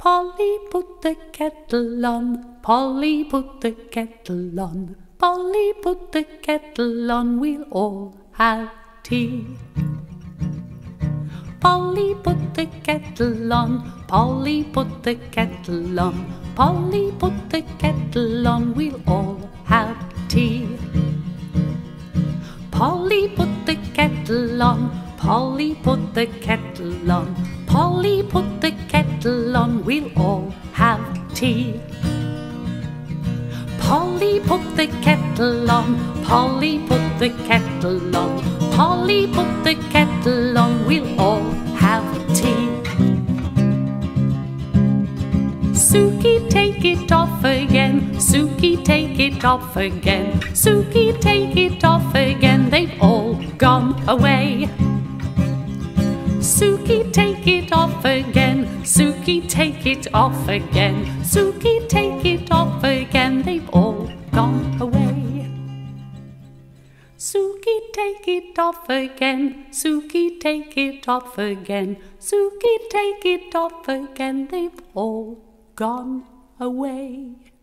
Polly put the kettle on, Polly put the kettle on, Polly put the kettle on, we'll all have tea. Polly put the kettle on, Polly put the kettle on, Polly put the kettle on, we'll all have tea. Polly put the kettle on, Polly put the kettle on, Polly put the kettle on, we'll all have tea. Polly put the kettle on, Polly put the kettle on, Polly put the kettle on, we'll all have tea. Suki, take it off again, Suki, take it off again, Suki, take it off again, they've all gone away. Suki, take it off again, Suki, take it off again, Suki, take it off again, they've all gone away. Suki, take it off again, Suki, take it off again, Suki, take it off again, they've all gone away.